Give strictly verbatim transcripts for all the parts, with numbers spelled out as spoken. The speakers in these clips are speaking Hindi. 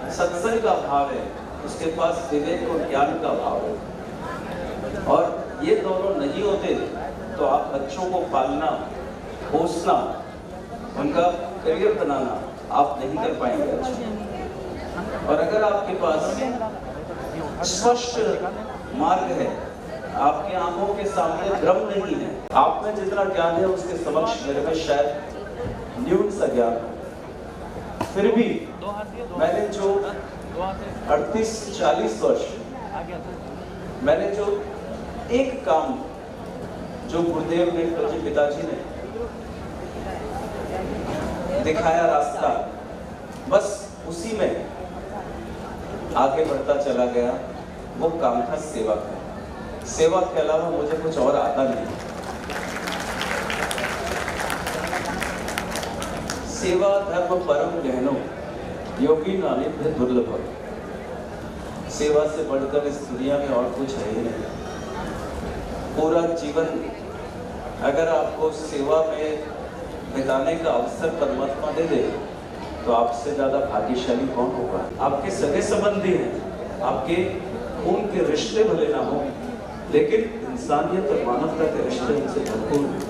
सत्संग का भाव है, उसके पास विवेक और ज्ञान का भाव है। और ये दोनों नहीं होते तो आप बच्चों को पालना, पोसना, उनका करियर बनाना आप नहीं कर पाएंगे अच्छा। और अगर आपके पास स्पष्ट मार्ग है, आपकी आंखों के सामने भ्रम नहीं है, आप में जितना ज्ञान है उसके समक्ष मेरे में शायद न्यून सा ज्ञान है, फिर भी मैंने जो अड़तीस चालीस वर्ष मैंने जो एक काम जो गुरुदेव ने, पूज्य पिताजी ने दिखाया रास्ता, बस उसी में आगे बढ़ता चला गया। वो काम था सेवा का। सेवा के अलावा मुझे कुछ और आता नहीं। सेवा धर्म परम गहनो, योगी नानिध्य दुर्लभ। सेवा से बढ़कर इस दुनिया में और कुछ है ही नहीं। पूरा जीवन अगर आपको सेवा में बिताने का अवसर परमात्मा दे दे तो आपसे ज्यादा भाग्यशाली कौन होगा। आपके सगे संबंधी हैं, आपके खून के रिश्ते भले ना हो, लेकिन इंसानियत और मानवता के रिश्ते उनसे भरपूर हैं।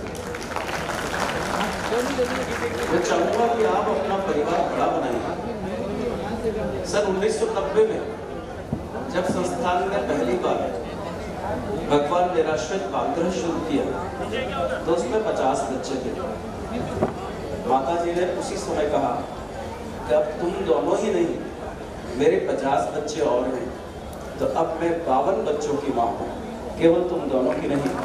मैं चाहूंगा कि आप अपना परिवार बड़ा बनाएं। सन उन्नीस सौ नब्बे में जब संस्थान ने पहली बार भगवान निराश्रित बालगृह शुरू किया तो उसमें पचास बच्चे थे। माता जी ने उसी समय कहा कि अब तुम दोनों ही नहीं, मेरे पचास बच्चे और हैं, तो अब मैं बावन बच्चों की माँ हूँ, केवल तुम दोनों की नहीं।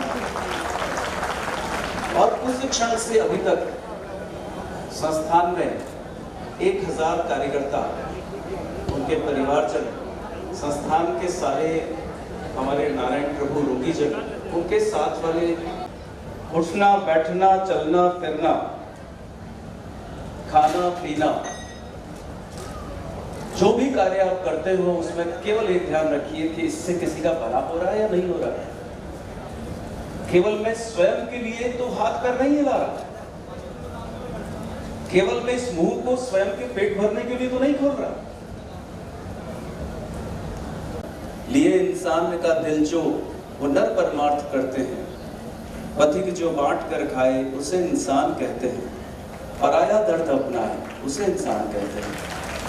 और उस क्षण से अभी तक संस्थान में एक हजार कार्यकर्ता, उनके परिवारजन, संस्थान के सारे हमारे नारायण प्रभु रोगीजन, उनके साथ वाले, उठना बैठना चलना फिरना खाना पीना, जो भी कार्य आप करते हो उसमें केवल एक ध्यान रखिए कि इससे किसी का भला हो रहा है या नहीं हो रहा है। केवल मैं स्वयं के लिए तो हाथ पैर नहीं हिला रहा, केवल मैं इस मुंह को स्वयं के पेट भरने के लिए तो नहीं खोल रहा। लिए इंसान का दिल जो वो नर परमार्थ करते हैं, पथिक जो बांट कर खाए उसे इंसान कहते हैं, और आया दर्द अपनाए उसे इंसान कहते हैं।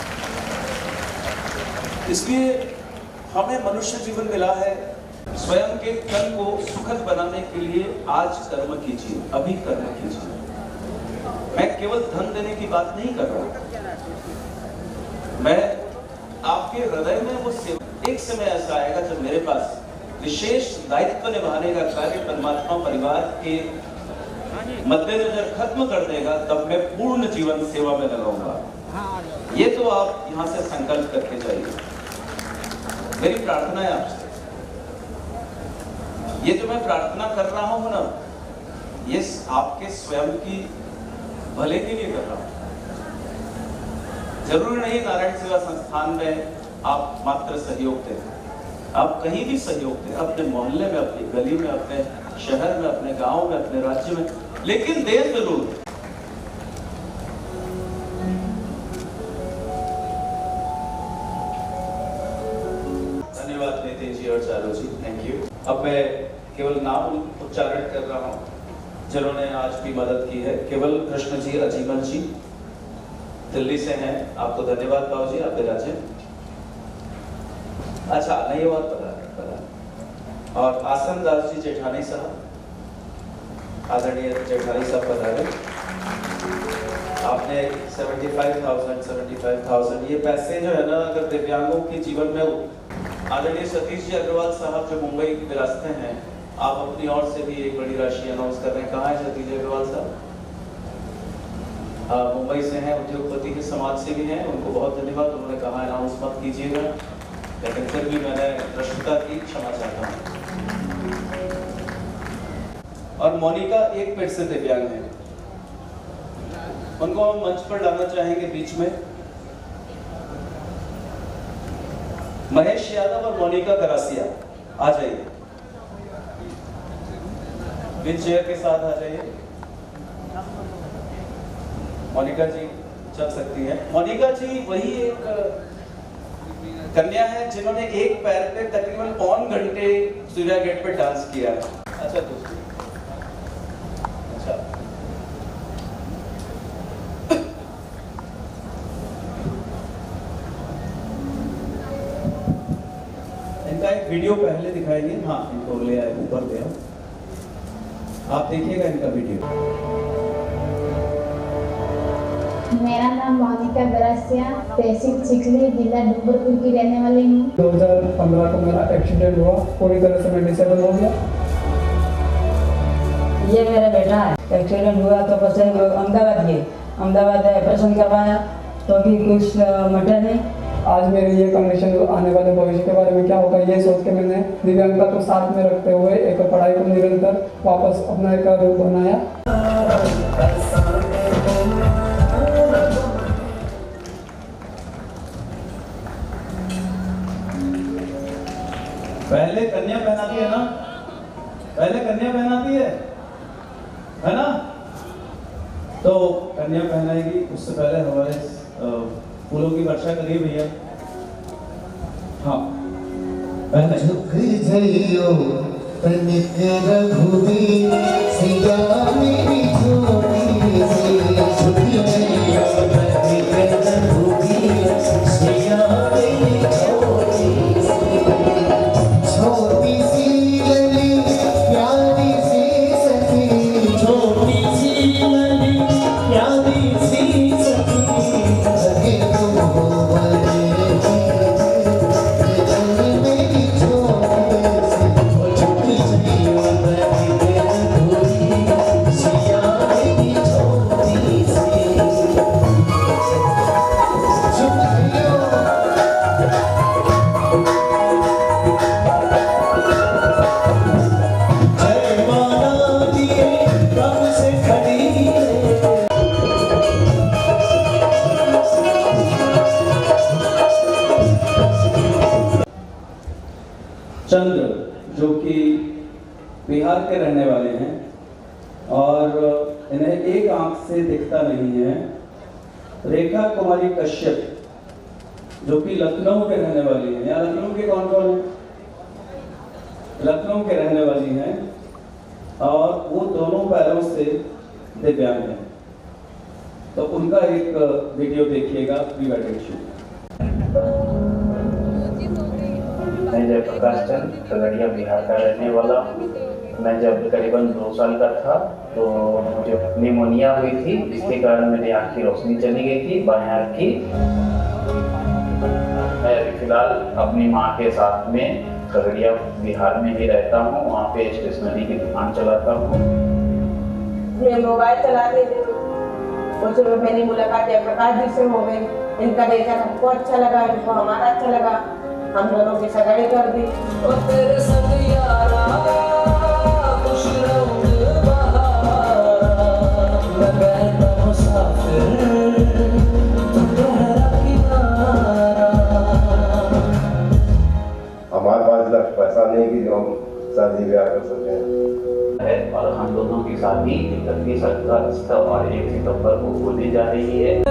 इसलिए हमें मनुष्य जीवन मिला है, स्वयं के कल को सुखद बनाने के लिए आज कर्म कीजिए, अभी कर्म कीजिए। मैं केवल धन देने की बात नहीं कर रहा, मैं आपके हृदय में वो सेवा। एक समय ऐसा आएगा जब मेरे पास विशेष दायित्व निभाने का कार्य परमात्मा परिवार के मद्देनजर खत्म कर देगा, तब मैं पूर्ण जीवन सेवा में लगाऊंगा। ये तो आप यहाँ से संकल्प करके जाइए। मेरी प्रार्थना है आपसे, ये जो मैं प्रार्थना कर रहा हूँ ना, ये आपके स्वयं की भले के लिए कर रहा हूँ। जरूरी नहीं नारायण सेवा संस्थान में आप मात्र सहयोग दें, आप कहीं भी सहयोग दें, अपने मोहल्ले में, अपनी गली में, अपने शहर में, अपने गांव में, अपने राज्य में, लेकिन देर जरूर। धन्यवाद नितिन जी और चारू जी, थैंक यू। अब मैं केवल नाम उच्चारण कर रहा हूँ जिन्होंने आज भी मदद की है। केवल कृष्ण जी अजीमन जी दिल्ली से हैं, आपको धन्यवाद बाबू जी, आप विराजे। अच्छा, नहीं बात पता पता। और आसन दास जी जेठानी साहब, आदरणीय जेठानी साहब पधारे। आपने पचहत्तर हज़ार पचहत्तर हज़ार ये पैसे जो है ना, अगर दिव्यांगों के जीवन में, आदरणीय सतीश जी अग्रवाल साहब जो मुंबई विरासते हैं, आप अपनी ओर से भी एक बड़ी राशि अनाउंस कर रहे हैं। कहाँ है सतीश जी अग्रवाल साहब? हाँ, मुंबई से हैं, उद्योगपति के समाज से भी हैं, उनको बहुत धन्यवाद। उन्होंने कहा अनाउंस मत कीजिएगा, लेकिन फिर भी मैंने प्रश्नता की, क्षमा चाहता हूँ। और मोनिका एक पेट से दिव्यांग है, उनको हम मंच पर लाना चाहेंगे बीच में। महेश यादव और मोनिका गरासिया आ जाइए, व्हील चेयर के साथ आ जाइए। मोनिका जी चल सकती हैं। मोनिका जी वही एक कन्या है जिन्होंने एक पैर पे तकरीबन पौन घंटे सूर्या गेट पे डांस किया। अच्छा दोस्तों, अच्छा इनका एक वीडियो पहले दिखाएंगे। हाँ, इनको ले आए, ऊपर ले आओ, आप देखिएगा इनका वीडियो। मेरा नाम मोनिका गरासिया, तहसील चिखली, जिला डूंगरपुर की रहने वाली हूँ। दो हज़ार पंद्रह को मेरा एक्सीडेंट हुआ, पूरी तरह से मैं डिसेबल हो गया। ये मेरा बेटा है, एक्सीडेंट हुआ तो बस अहमदाबाद गए, अहमदाबाद ऑपरेशन करवाया तो भी कुछ मटा नहीं। आज मेरी ये कंडीशन आने वाले भविष्य के बारे में क्या होगा ये सोच के मैंने दिव्यांगता को साथ में रखते हुए एक पढ़ाई को निरंतर वापस अपना एक रूप बनाया। पहले कन्या पहनाती है ना, पहले कन्या पहनाती है है ना, तो कन्या पहनाएगी। उससे पहले हमारे फूलों की वर्षा करिए भैया। हाँ, पहले चंद्र जो कि बिहार के रहने वाले हैं और इन्हें एक आंख से दिखता नहीं है। रेखा कुमारी कश्यप जो कि लखनऊ के रहने वाली हैं। यहाँ लखनऊ के कौन कौन हैं? लखनऊ के रहने वाली हैं और वो दोनों पैरों से दिव्यांग हैं। तो उनका एक वीडियो देखिएगा, प्री वेडिंग शूट। मैं जयप्रकाश चंद, खगड़िया बिहार का रहने वाला। मैं जब करीबन दो साल का था तो मुझे निमोनिया हुई थी, जिसके कारण मेरी आँख की रोशनी चली गई थी, बाएं आँख की। मैं अभी फिलहाल अपनी माँ के साथ में खगड़िया बिहार में ही रहता हूँ, वहाँ पे स्टेशनरी की दुकान चलाता हूँ। मैं मोबाइल चलाते थे, उसमें मेरी मुलाकात जयप्रकाश जी से हो गई। इनका देखा हमको अच्छा लगा, इनको हमारा अच्छा लगा, हम दोनों की सगाई कर दी। और तेरे संग यारा खुश रहूं बहारा, मैं बैठा मुसाफिर तू तेरा किनारा। हमारे पास इतना पैसा नहीं कि जो हम शादी ब्याह कर सकें है और हम दोनों की शादी इकतीस अगस्त और एक सितंबर को होने जा रही है।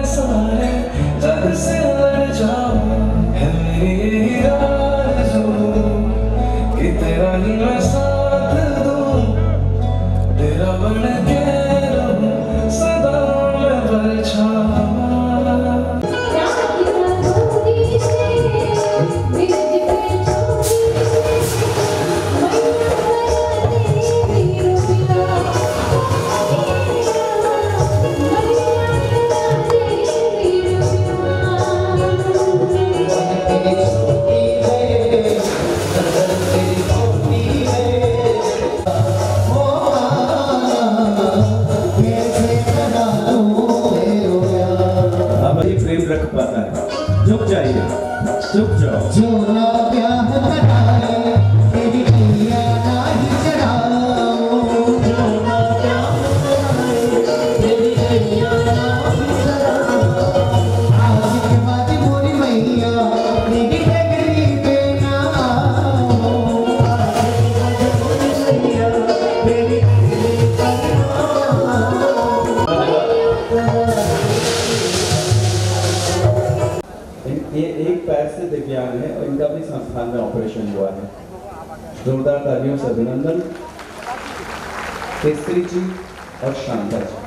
कि तेरा ही मैं साथ दूं, तेरा बन के रहूं सदा मैं परछावा। रख पाता है, झुक जाइए, झुक जाओ। जो ना प्यार बनाए तेरी दुनिया ना ही चढ़ाओ, जो ना प्यार बनाए तेरी दुनिया ना ही चढ़ाओ। आज के बाद मोरी मैया तेरी डगरी पे ना आओ, आज के बाद मोरी मैया तेरी डगरी पे ना आओ। ये एक एक पैर से दिव्यांग है और इनका भी संस्थान में ऑपरेशन हुआ है। जोरदार तालियों से अभिनंदन केसरी जी और शांता जी।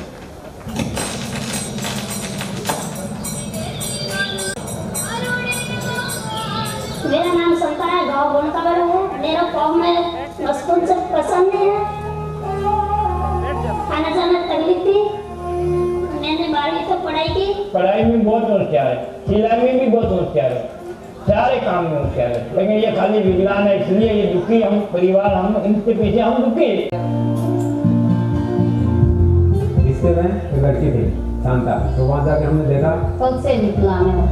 मेरा नाम संता है, गाँव गोनकावर है। मेरा फॉर्म में स्कूल से पसंद नहीं है, आना जाना तकलीफ थी। मैंने बारहवीं तक पढ़ाई की। पढ़ाई में बहुत होशियार है, सिलाई में भी बहुत होशियार है, सारे काम में होशियार है, लेकिन ये खाली विकलांग है, इसलिए ये दुखी हम परिवार, हम इनके पीछे हम दुखी। इसके में एक लड़की थी शांता, तो वहाँ जाके हमने देखा कब से विकलांग है।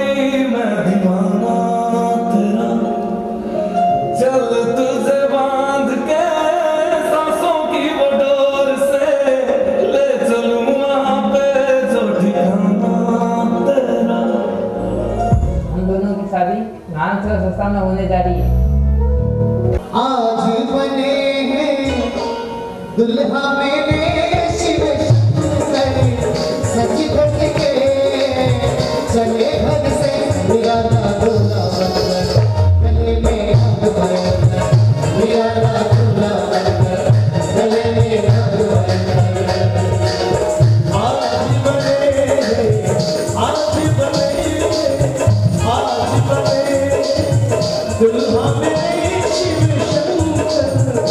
चल तुझे बांध के सांसों की वो डोर से ले चलूं वहाँ पे जो ठिकाना तेरा। हम दोनों की शादी नान से संस्था में होने जा रही है। आज बने हैं दुल्हा मेरे शिव शंकर, सच घट के चले घर से निराला दूल्हा बनकर, गले में हाथ भरकर निराला दूल्हा बनकर, गले में हाथ भरकर। आज बने हैं, आज बने हैं, आज बने दुल्हा मेरे शिव शंकर।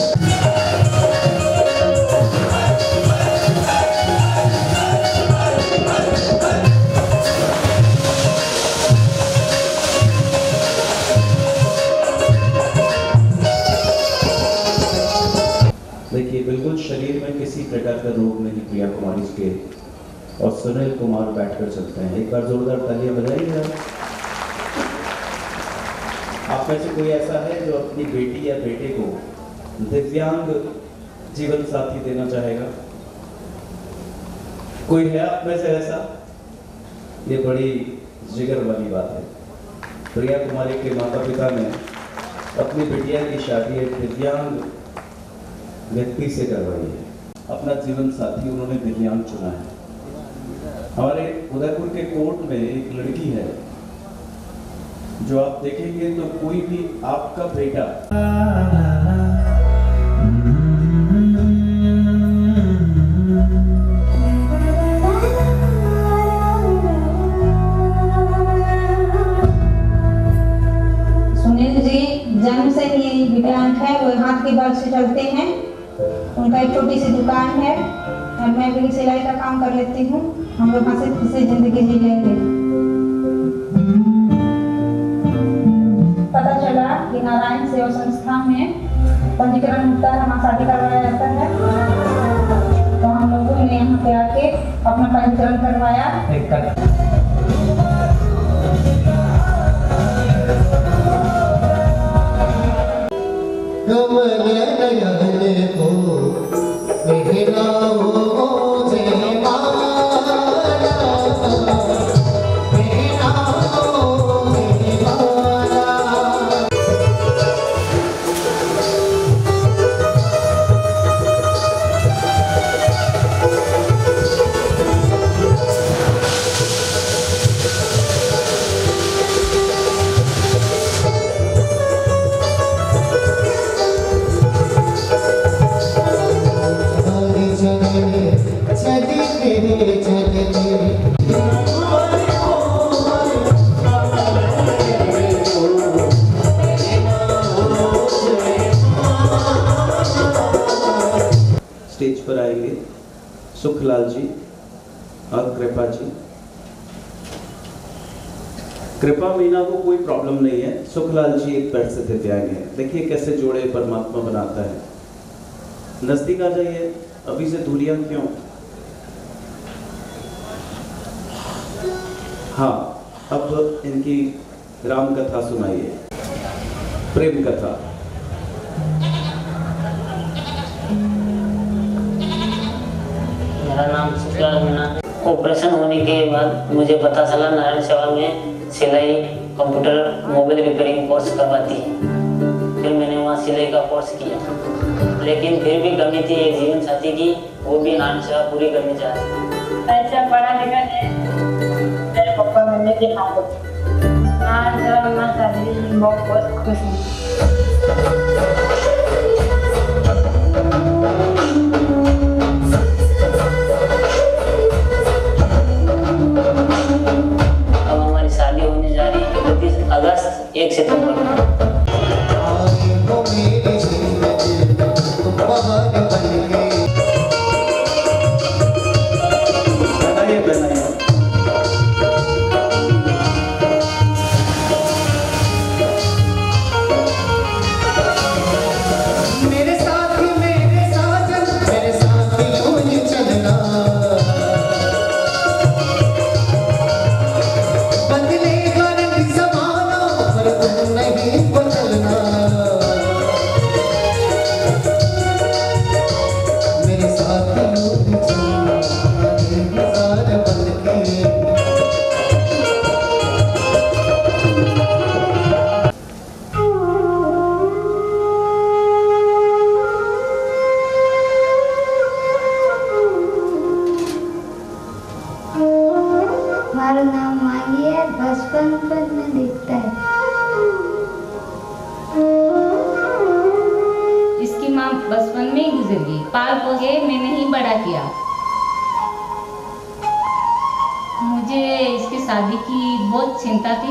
देखिए बिल्कुल शरीर में किसी प्रकार का रोग नहीं प्रिया कुमारी के, और सुनील कुमार बैठकर चलते हैं। एक बार जोरदार तालियां बजाइए। आप में से कोई ऐसा है जो अपनी बेटी या बेटे को दिव्यांग जीवन साथी देना चाहेगा? कोई है आप में से ऐसा? ये बड़ी जिगर वाली बात है। प्रिया कुमारी के माता पिता ने अपनी बिटिया की शादी एक दिव्यांग व्यक्ति से करवाई है। अपना जीवन साथी उन्होंने दिव्यांग चुना है। हमारे उदयपुर के कोर्ट में एक लड़की है जो आप देखेंगे तो कोई भी आपका बेटा सुनील जी जन्म से ही दिव्यांग है, वो हाथ के बल से चलते हैं। उनका एक छोटी सी दुकान है और मैं भी सिलाई का काम कर लेती हूँ। हम लोग हंसे खुशी जिंदगी जी लेंगे। पता चला कि नारायण सेवा संस्था में पंजीकरण होता है, वहाँ शादी करवाया जाता है, तो हम लोगों ने यहाँ पे आके अपना पंजीकरण करवाया। कमल नयन को पहनाओ जयमाला, पहनाओ जयमाला। स्टेज पर आएंगे सुखलाल जी और कृपा जी। कृपा मीना को कोई प्रॉब्लम नहीं है, सुखलाल जी एक पैर से दिव्यांग है। देखिए कैसे जोड़े परमात्मा बनाता है। नजदीक आ जाइए, अभी से दूरियां क्यों? हाँ, अब इनकी राम कथा सुनाइए, प्रेम कथा। मेरा नाम सुखलाल मीना। ऑपरेशन होने के बाद मुझे पता चला नारायण सेवा में सिलाई, कंप्यूटर, मोबाइल रिपेयरिंग कोर्स करवाती है। फिर मैंने वहाँ सिलाई का कोर्स किया, लेकिन फिर भी कमी थी एक जीवन साथी की, वो भी नारायण सेवा पूरी करनी चाहती। ऐसा पढ़ा लिखा है, मेरे पापा मैंने के भी बहुत बहुत खुश हूँ। अब हमारी शादी होने जा रही है इकतीस अगस्त एक सितंबर को। हमारा नाम माही है, बचपन में दिखता है। इसकी माँ बचपन में ही गुजर गई, पाल पोस के मैंने ही बड़ा किया। मुझे इसकी शादी की बहुत चिंता थी।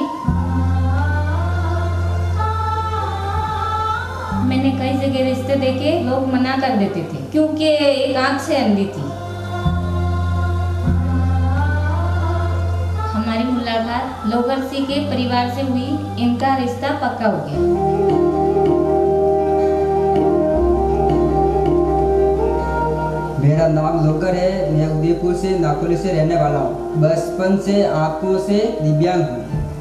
मैंने कई जगह रिश्ते देखे, लोग मना कर देते थे क्योंकि एक आंख से अंधी थी। हमारी मुलाकात लोगरसी के परिवार से हुई, इनका रिश्ता पक्का हो गया। मेरा नाम लोकर है, मैं उदयपुर से नाकोली से रहने वाला हूँ। बचपन से आंखों से दिव्यांग हूँ।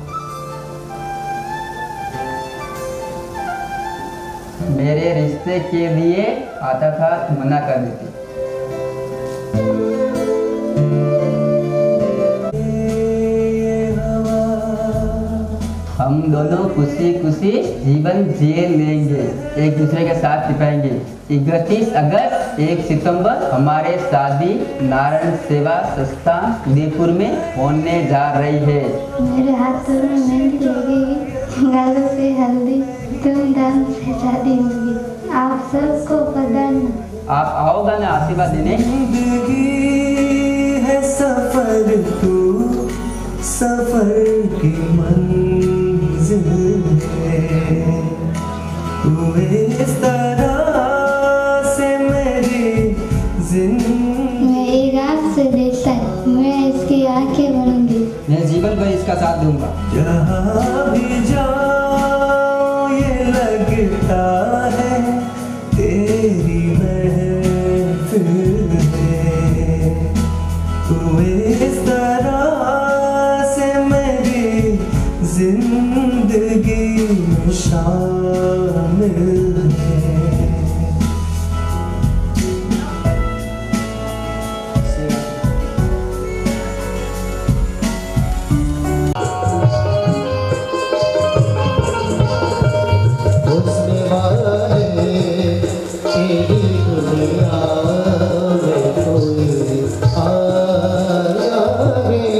मेरे रिश्ते के लिए आता था तो मना कर देते। हम दोनों खुशी खुशी जीवन जी लेंगे, एक दूसरे के साथ निभाएंगे। इकतीस अगस्त एक सितंबर हमारे शादी नारायण सेवा संस्थान उदयपुर में होने जा रही है। मेरे हाथों में मेहंदी लगेगी, गालों पे हल्दी, धूमधाम से शादी होगी। आप सबको बधाई। आप आओगे ना आशीर्वाद देने? है सफर तू, सफर की मंजिल है, तू इस तरह से मेरी जिंदगी। मैं एक आँख से देखता है, मैं इसकी आंखें बनूंगी। मैं जीवन भर इसका साथ दूंगा। जहाँ भी जाओ ये लगता है तेरी महफिल है, तू इस तरह से मेरी जिंदगी में शामिल है। उसने वाले तेरी दुनिया में कोई आया रे,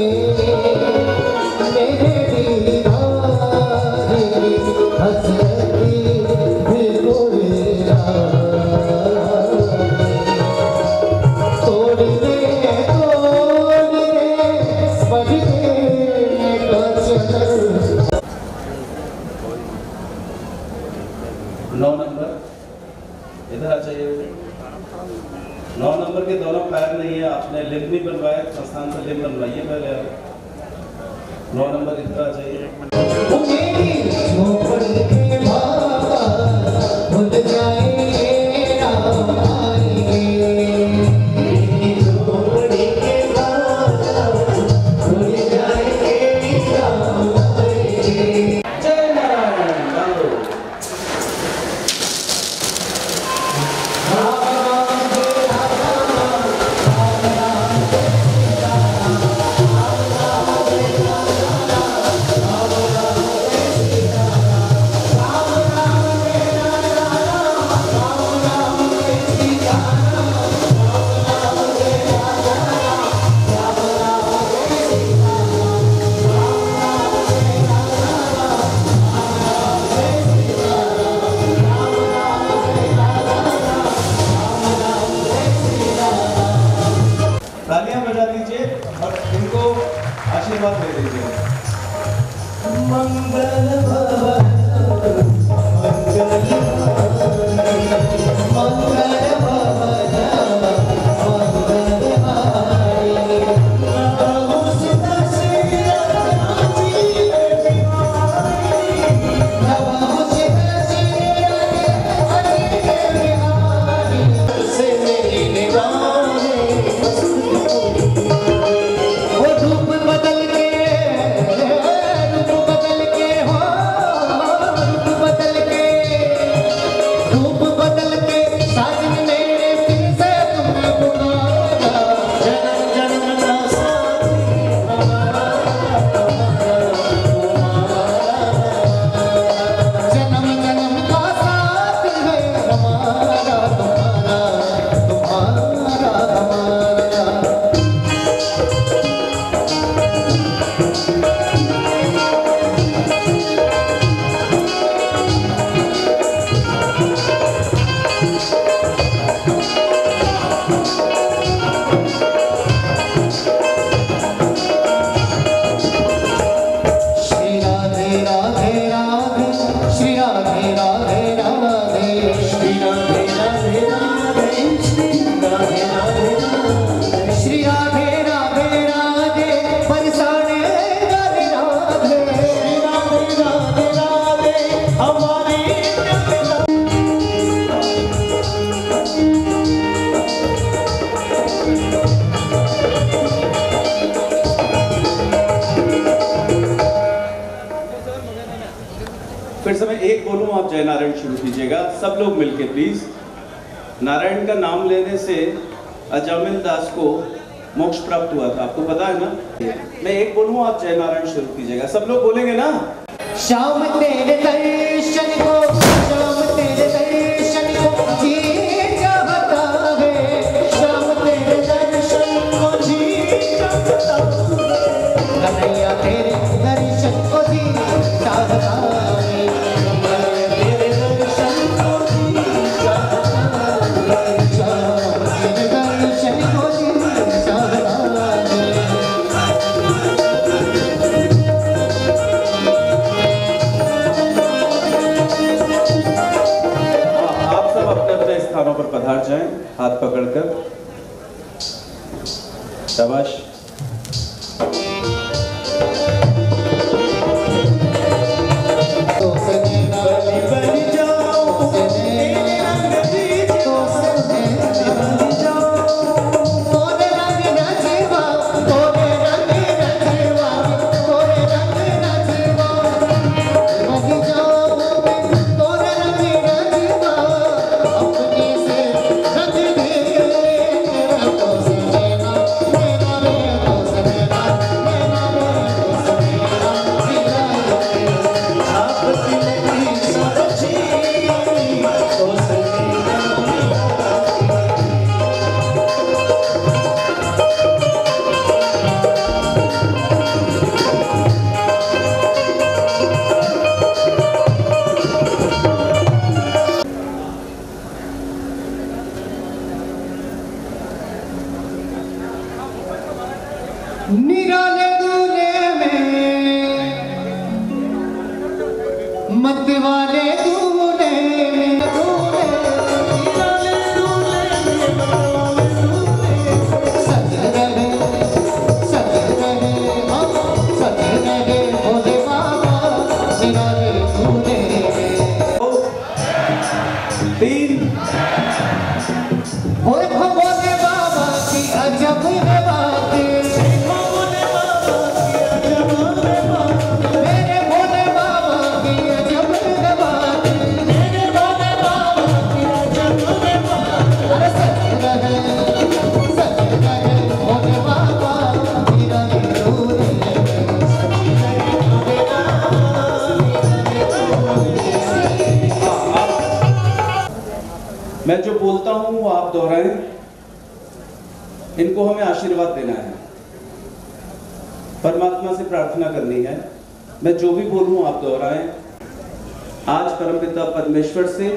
मेरे दीदार हसरती भी कोई आया रे। तोड़ दे तोड़ दे बढ़ने का चल। नौ नंबर इधर आ जाइए। नौ नंबर के दोनों पैर नहीं है, आपने लिंग नहीं बनवाया, संस्थान से लिंग बनवाइए पहले आप। नौ नंबर इधर आ जाइए। हाँ फिर से मैं एक बोलूं, आप जय नारायण शुरू कीजिएगा, सब लोग मिलके प्लीज। नारायण का नाम लेने से अजामिल दास को मोक्ष प्राप्त हुआ था, आपको पता है ना। मैं एक बोलूं, आप जय नारायण शुरू कीजिएगा, सब लोग बोलेंगे ना। श्याम तेरे दर्शन को, श्याम तेरे दर्शन को जी चाहता है, श्याम तेरे दर्शन को जी चाहता है, कन्हैया तेरे दर्शन को जी चाहता है, तेरे दर्शन को जी चाहता है, श्याम तेरे दर्शन को जी चाहता है। स्थानों पर पधार जाएं, हाथ पकड़कर। शाबाश। निराले दूल्हे में मत वाले दूल्हे में, निराले दूल्हे में मत वाले दूल्हे, सज रहे सज रहे हम सज रहे भोले बाबा निराले दूल्हे तीन। ओए भोले बाबा की अजब है बातें, मैं जो बोलता हूं वो आप दोहराएं, इनको हमें आशीर्वाद देना है, परमात्मा से प्रार्थना करनी है। मैं जो भी बोलूं आप दोहराएं। आज परमपिता परमेश्वर से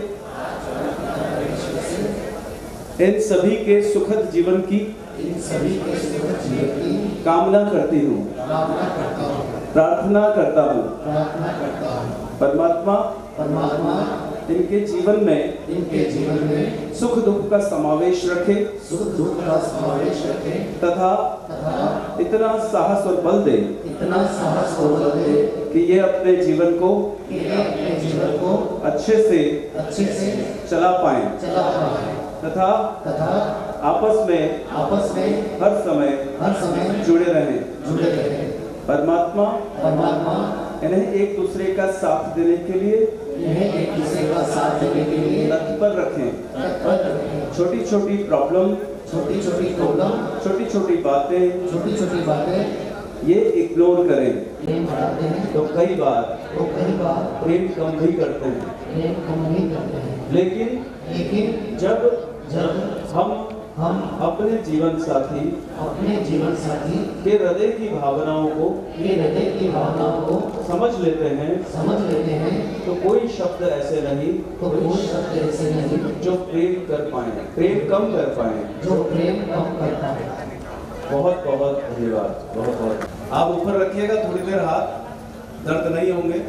इन सभी के सुखद जीवन की कामना करती हूं। प्रार्थना करता हूँ प्रार्थना करता हूँ परमात्मा परमात्मा इनके जीवन में इनके जीवन में सुख दुख का समावेश रखे सुख दुख का समावेश रखे तथा तथा इतना साहस और बल दे इतना साहस और बल दे कि ये अपने जीवन को कि ये अपने जीवन को अच्छे से अच्छे से चला पाए चला पाए तथा तथा आपस में आपस में हर समय हर समय जुड़े रहे जुड़े रहे परमात्मा परमात्मा इन्हें एक दूसरे का साथ देने के लिए इन्हें एक दूसरे का साथ देने के लिए तत्पर रखें तत्पर रखें छोटी छोटी प्रॉब्लम छोटी छोटी प्रॉब्लम छोटी छोटी बातें छोटी छोटी बातें ये इग्नोर करें प्रेम बढ़ाते हैं तो कई बार तो कई बार प्रेम कम भी करते हैं प्रेम कम नहीं करते हैं लेकिन लेकिन जब जब हम हम अपने जीवन साथी अपने जीवन साथी के हृदय की भावनाओं को के हृदय की भावनाओं को समझ लेते हैं समझ लेते हैं तो कोई शब्द ऐसे नहीं तो कोई शब्द ऐसे नहीं जो प्रेम कर पाए प्रेम कम कर पाए जो प्रेम कम कर पाए बहुत बहुत धन्यवाद बहुत बहुत आप ऊपर रखिएगा थोड़ी देर हाथ दर्द नहीं होंगे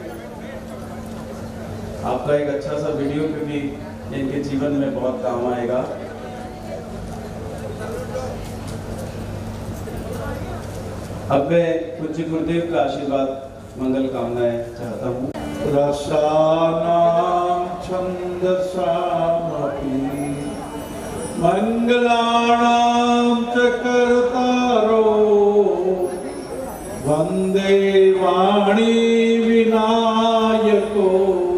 आपका एक अच्छा सा वीडियो पे भी इनके जीवन में बहुत काम आएगा अब मैं पूज्य गुरुदेव का आशीर्वाद मंगल कामनाएं चाहता हूँ रसानां छन्दसामपि मंगलानां च कर्तारो वन्दे वाणी विनायको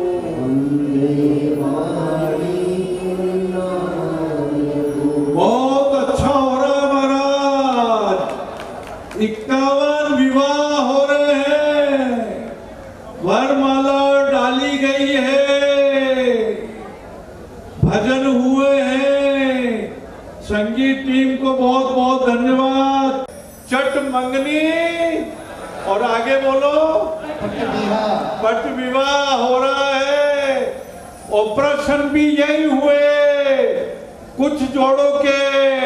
बहुत अच्छा हो रहा है महाराज इक्यावन विवाह हो रहे हैं वरमाला डाली गई है भजन हुए हैं संगीत टीम को बहुत बहुत धन्यवाद चट मंगनी और आगे बोलो पट विवाह हो रहा है ऑपरेशन भी यही हुए कुछ जोड़ों के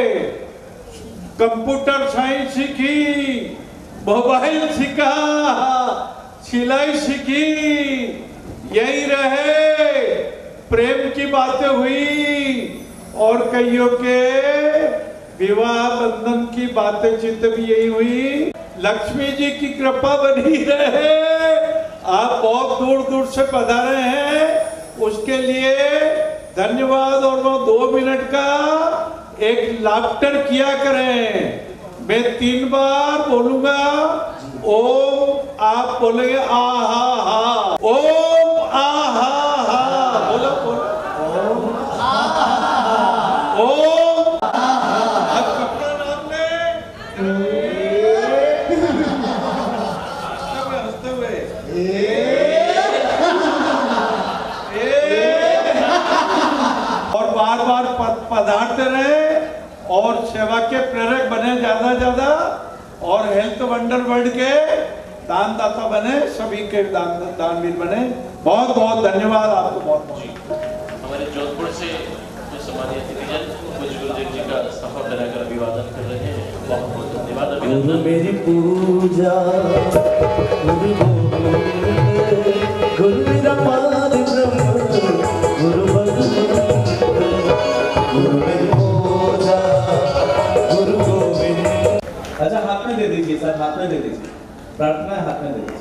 कंप्यूटर साइंस सीखी मोबाइल सीखा सिलाई सीखी यही रहे प्रेम की बातें हुई और कईयों के विवाह बंधन की बातें चित्त भी यही हुई लक्ष्मी जी की कृपा बनी रहे आप बहुत दूर दूर से पधारे हैं उसके लिए धन्यवाद और वो दो मिनट का एक लाफ्टर किया करें मैं तीन बार बोलूंगा ओम आप बोलेंगे आ हा हा ओम आ हा हा बोलो बोलो ओम आ हा हा ओम आ हा हा अब कपड़ा नाम ले हंसते हुए और बार बार पधारते रहे और सेवा के प्रेरक बने ज्यादा ज्यादा और हेल्थ वंडर वर्ल्ड के दानदाता बने सभी के दान दानवीर बने बहुत बहुत धन्यवाद आपको बहुत बहुत हमारे जोधपुर से जो सम्मानित अतिथिजन पूज्य गुरुदेव जी का सफर बनाकर अभिवादन कर रहे हैं बहुत बहुत धन्यवाद गुरु मेरी पूजा गुरु गुरु मेरा पाद ब्रह्म गुरु गुरु मेरी पूजा गुरु गोविंद अच्छा हाथ में दे दीजिए सर हाथ में दे दीजिए प्रार्थना हाथ में दे दीजिए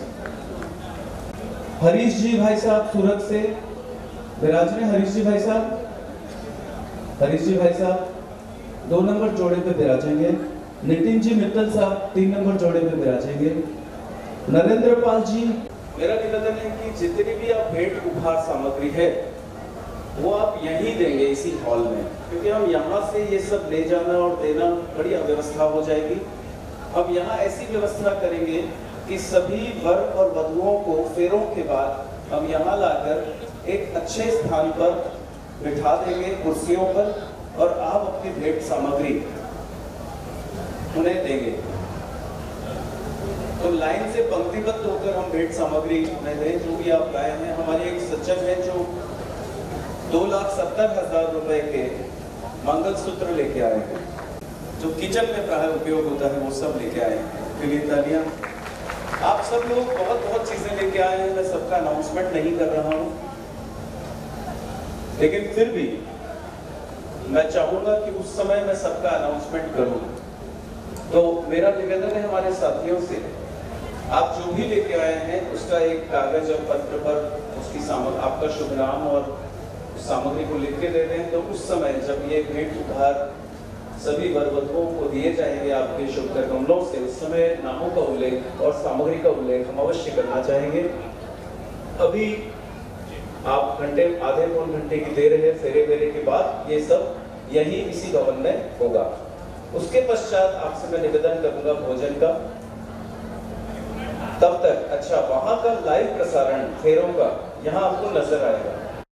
हरीश जी भाई साहब सूरत से विराज में हरीश जी भाई साहब हरीश जी भाई साहब दो नंबर जोड़े पे विराजेंगे नितिन जी मित्तल साहब तीन नंबर जोड़े पे विराजेंगे नरेंद्र पाल जी मेरा निवेदन है कि जितनी भी आप भेंट उपहार सामग्री है वो आप यहीं देंगे इसी हॉल में क्योंकि हम यहाँ से ये सब ले जाना और देना बड़ी अव्यवस्था हो जाएगी अब यहाँ ऐसी व्यवस्था करेंगे कि सभी वर और वधुओं को फेरों के बाद हम यहाँ लाकर एक अच्छे स्थान पर बिठा देंगे कुर्सियों पर और आप अपनी भेंट सामग्री उन्हें देंगे तो लाइन से पंक्तिबद्ध होकर हम भेंट सामग्री उन्हें दें जो भी आप लाए हैं हमारे एक सज्जन है जो दो लाख सत्तर हजार रुपए के मंगलसूत्र लेके आए हैं जो किचन में प्राय उपयोग होता है वो सब लेके आए हैं के लिए तालियां आप सब लोग बहुत बहुत चीजें लेके आए हैं, मैं सबका अनाउंसमेंट नहीं कर रहा हूं, लेकिन फिर भी मैं चाहूंगा कि उस समय मैं सबका अनाउंसमेंट करूं। तो मेरा निवेदन है हमारे साथियों से, आप जो भी लेके आए हैं उसका एक कागज और पत्र पर उसकी सामग्री, आपका शुभ नाम और उस सामग्री को लिख के दे दें। तो उस समय जब ये भेंट उपहार सभी वरवधुओं को दिए जाएंगे आपके शुभ कमलों से, उस समय नामों का उल्लेख और सामग्री का उल्लेख हम अवश्य करना चाहेंगे। अभी आप घंटे आधे पौन घंटे की देर है, फेरे वेरे के बाद ये सब यही इसी भवन में होगा। उसके पश्चात आपसे मैं निवेदन करूंगा भोजन का। तब तक अच्छा वहां का लाइव प्रसारण फेरों का यहाँ आपको नजर आएगा।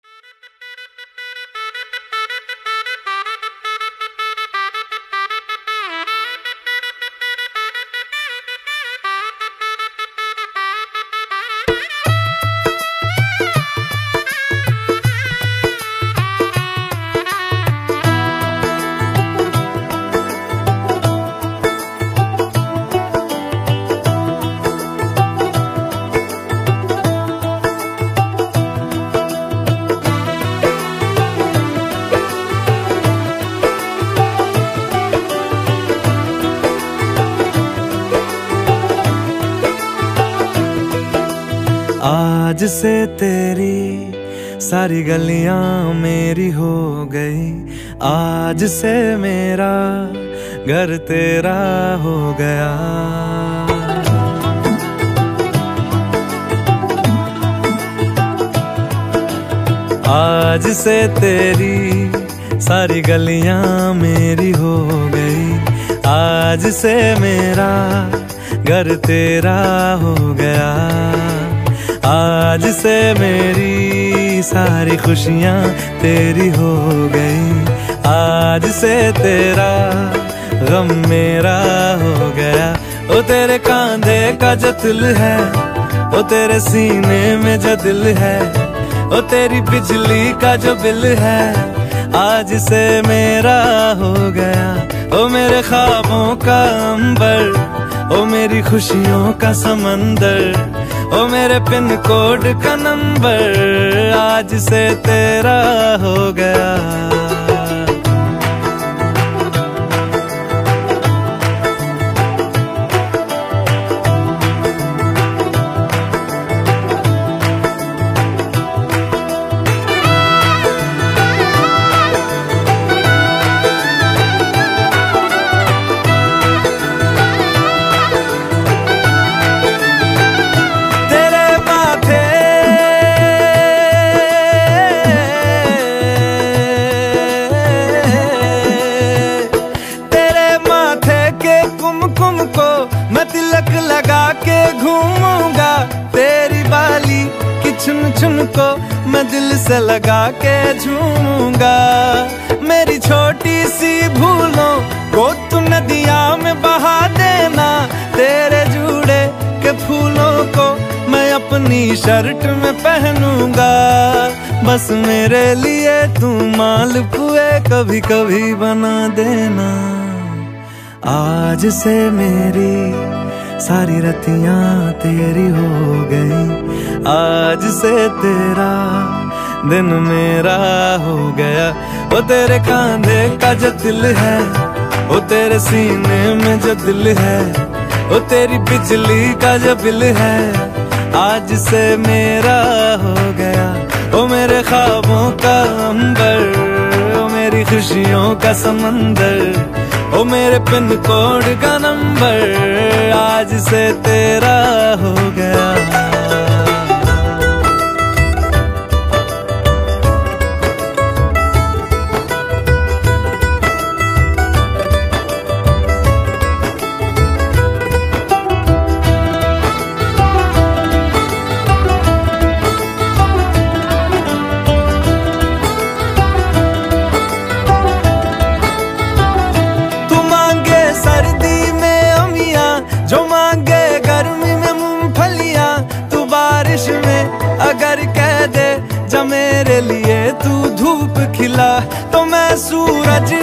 आज से तेरी सारी गलियां मेरी हो गई, आज से मेरा घर तेरा हो गया। आज से तेरी सारी गलियां मेरी हो गई, आज से मेरा घर तेरा हो गया। आज से मेरी सारी खुशियां तेरी हो गई, आज से तेरा गम मेरा हो गया। ओ तेरे कांधे का जो दिल है, ओ तेरे सीने में जो दिल है, ओ तेरी बिजली का जो बिल है, आज से मेरा हो गया। ओ मेरे ख्वाबों का अंबर, ओ मेरी खुशियों का समंदर, ओ मेरे पिन कोड का नंबर, आज से तेरा हो गया। चुन को मैं दिल से लगा के झूमूंगा। मेरी छोटी सी भूलों को तू नदिया में बहा देना, तेरे जुड़े के फूलों को मैं अपनी शर्ट में पहनूंगा। बस मेरे लिए तू मालपुए कभी कभी बना देना। आज से मेरी सारी रतियां तेरी हो गई, आज से तेरा दिन मेरा हो गया। वो तेरे कांधे का जो दिल है, वो तेरे सीने में जो दिल है, वो तेरी बिजली का जो बिल है, आज से मेरा हो गया। वो मेरे ख्वाबों का अंबर, वो मेरी खुशियों का समंदर, ओ मेरे पिन कोड का नंबर, आज से तेरा हो गया। अगर कह दे जब मेरे लिए तू धूप खिला, तो मैं सूरज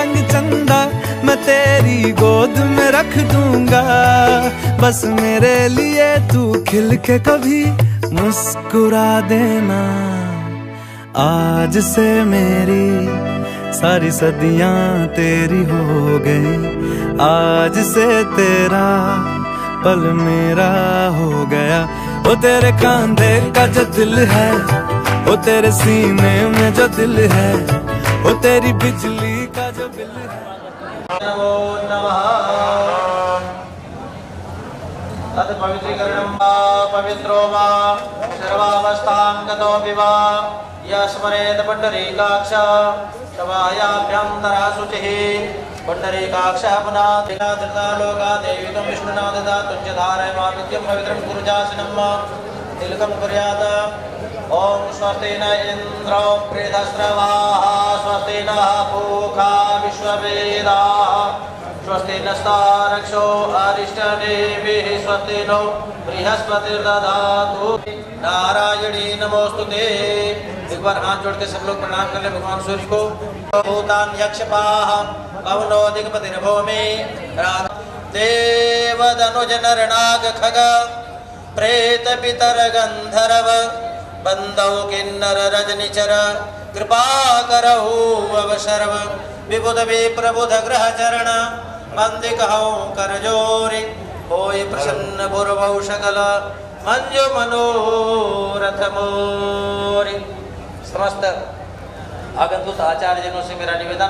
रंग चंदा मैं तेरी गोद में रख दूंगा। बस मेरे लिए तू खिल के कभी मुस्कुरा देना। आज से मेरी सारी सदियां तेरी हो गई, आज से तेरा पल मेरा हो गया। वो तेरे कांधे का जो दिल है, वो तेरे सीने में जो दिल है, वो तेरी बिजली का जो बिल है। नमो नमः। तत् पवित्रीकरणं वा पवित्रो वा सर्वावस्थां गतोऽपि वा यः स्मरेत् पुण्डरीकाक्ष शवायाभ्यां तरा शुचिः। पुण्डरीकाक्षः पुनः त्रिका धृता लोका देवी त्वं विष्णुना ददातुं च धारयमा नित्यं पवित्रं कुरुजासनं तिलकं कुर्यात्। ॐ स्वस्ति न इन्द्रो वृद्धस्रवाः स्वस्ति नः पूषा विश्ववेदाः स्वस्ति नस्तारक्षो अरिष्टनेमिः स्वस्ति नो बृहस्पतिर्दधातु। नारायणी नमोस्तुते। एक बार हाथ जोड़ के सब लोग प्रणाम कर ले भगवान सूर्य को। भूतान यक्षपाः पवनो दिग्पतिर्भूमि देवदनुज नरनाग खग प्रेत पितर गंधर्व बंदौ किन्नर रजनिचर कृपा करहु अवसर्व विबुध विप्रबुध ग्रह चरण मंदिकहौ करजोरि होय प्रसन्न पूर्वौ सकल मंजु मनोरथ मोरि। समस्त आगंतुक आचार्य जनों से मेरा निवेदन,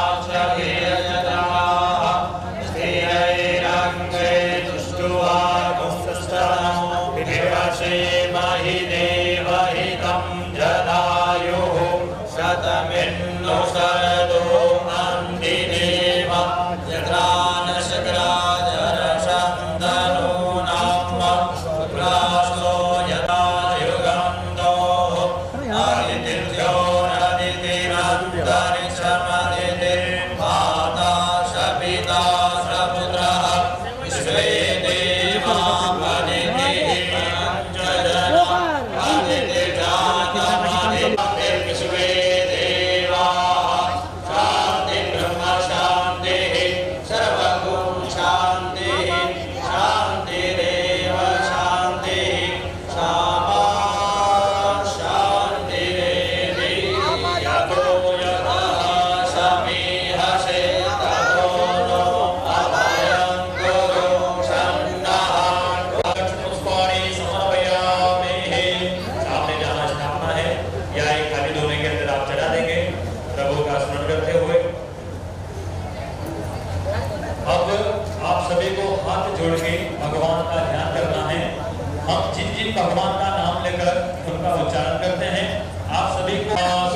भगवान का नाम लेकर उनका उच्चारण करते हैं। आप सभी को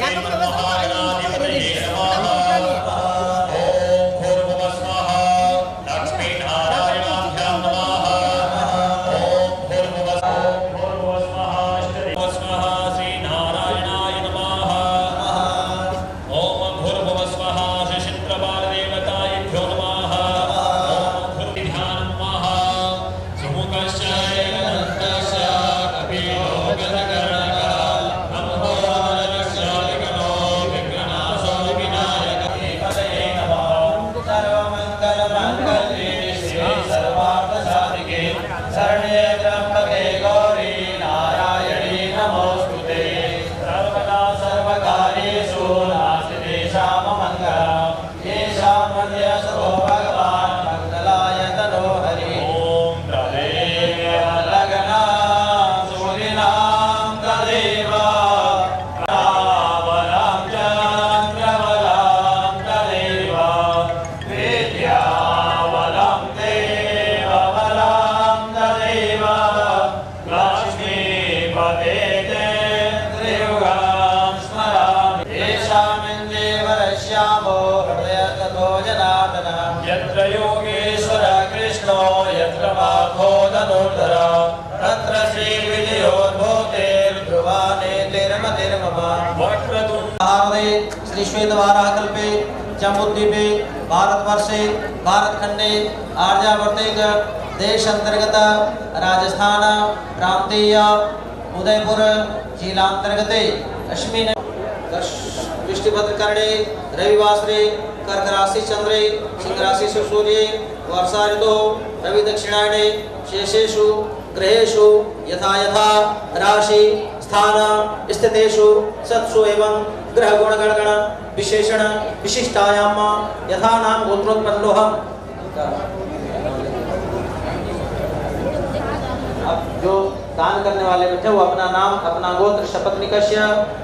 यत्र योगेश्वर कृष्णो यत्र माधो धनुर्धर तत्र श्री विजयोद्भूतेर्ध्रुवानेतिर्मतिर्मम वक्रतुण्डे श्री श्वेतवाराहकल्पे जम्बूद्वीपे भारतवर्षे भारतखंडे आर्यावर्ते देश अंतर्गत राजस्थान प्रांतीय उदयपुर जिलांतर्गते अस्मिन् विष्णुभद्रकर्णे रविवासरे कर्क राशि चंद्रे, सिंह राशि सूर्ये, वर्षा ऋतु रवि दक्षिणायने, शेषेषु ग्रहेषु यथा यथा राशि स्थान स्थितेषु सत्सु एवं ग्रह गुण गणगण विशेषण विशिष्टायाम यथा नाम गोत्रोत्पन्नोऽहम्। अब जो दान करने वाले बैठे वो अपना नाम अपना गोत्र शपथ निकष्य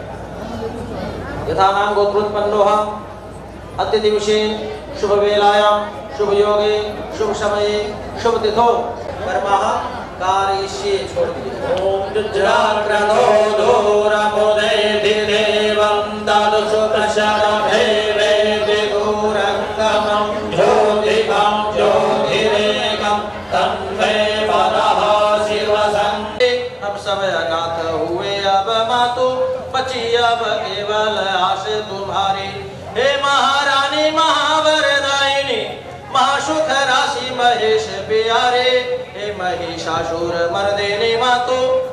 यथा नाम गोत्रोत्पन्नोऽहम्। अद्य दिवसे शुभ वेलायां शुभ योगे शुभ समये शुभ तिथौ कर्मः कारयिष्ये। छोड़ दीजिए। ओम जुज्राग्रधो धूरमुदे दिदेवं दादुषु प्रशरभे वेदे गौरंगमं ज्योतिकं ज्योतिरेकं तन्मे वरः शिवसंगे। अब सब अनाथ हुए अब मातु बची अब केवल आश तुम्हारी। हे महारानी महावरदायिनी महासुख राशि महेश प्यारे। हे महिषासुर मर्दिनी मातु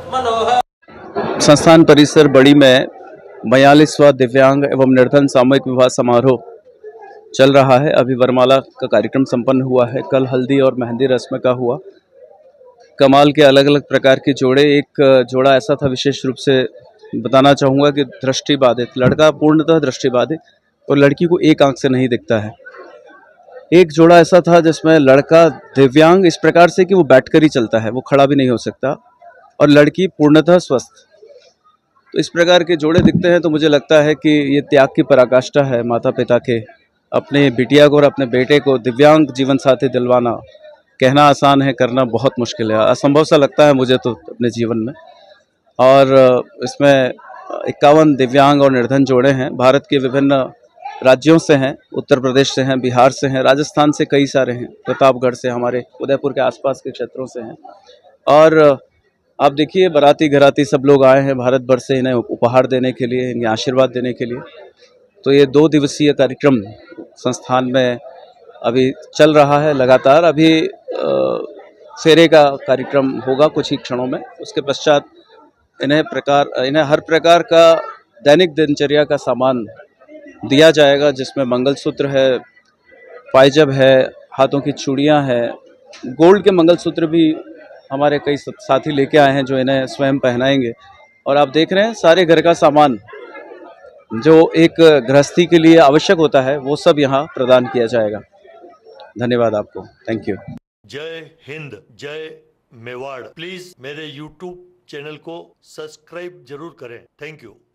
मनोहर। संस्थान परिसर बड़ी में बयालीसवां दिव्यांग एवं निर्धन सामूहिक विवाह समारोह चल रहा है। अभी वरमाला का कार्यक्रम संपन्न हुआ है। कल हल्दी और मेहंदी रस्म का हुआ। कमाल के अलग अलग प्रकार के जोड़े। एक जोड़ा ऐसा था, विशेष रूप से बताना चाहूँगा कि दृष्टिबाधित लड़का, पूर्णतः दृष्टिबाधित, और लड़की को एक आंख से नहीं दिखता है। एक जोड़ा ऐसा था जिसमें लड़का दिव्यांग इस प्रकार से कि वो बैठकर ही चलता है, वो खड़ा भी नहीं हो सकता, और लड़की पूर्णतः स्वस्थ। तो इस प्रकार के जोड़े दिखते हैं तो मुझे लगता है कि ये त्याग की पराकाष्ठा है माता पिता के। अपने बिटिया को और अपने बेटे को दिव्यांग जीवन साथी दिलवाना कहना आसान है, करना बहुत मुश्किल है, असंभव सा लगता है मुझे तो अपने जीवन में। और इसमें इक्यावन दिव्यांग और निर्धन जोड़े हैं। भारत के विभिन्न राज्यों से हैं, उत्तर प्रदेश से हैं, बिहार से हैं, राजस्थान से कई सारे हैं, प्रतापगढ़ से, हमारे उदयपुर के आसपास के क्षेत्रों से हैं। और आप देखिए बाराती घराती सब लोग आए हैं भारत भर से इन्हें उपहार देने के लिए, इन्हें आशीर्वाद देने के लिए। तो ये दो दिवसीय कार्यक्रम संस्थान में अभी चल रहा है लगातार। अभी फेरे का कार्यक्रम होगा कुछ ही क्षणों में। उसके पश्चात इन्हें प्रकार इन्हें हर प्रकार का दैनिक दिनचर्या का सामान दिया जाएगा, जिसमें मंगलसूत्र है, पायजब है, हाथों की चूड़ियां हैं, गोल्ड के मंगलसूत्र भी हमारे कई साथी लेके आए हैं जो इन्हें स्वयं पहनाएंगे। और आप देख रहे हैं सारे घर का सामान जो एक गृहस्थी के लिए आवश्यक होता है वो सब यहाँ प्रदान किया जाएगा। धन्यवाद आपको। Thank you. जय हिंद, जय मेवाड़। प्लीज मेरे यूट्यूब चैनल को सब्सक्राइब जरूर करें। Thank you.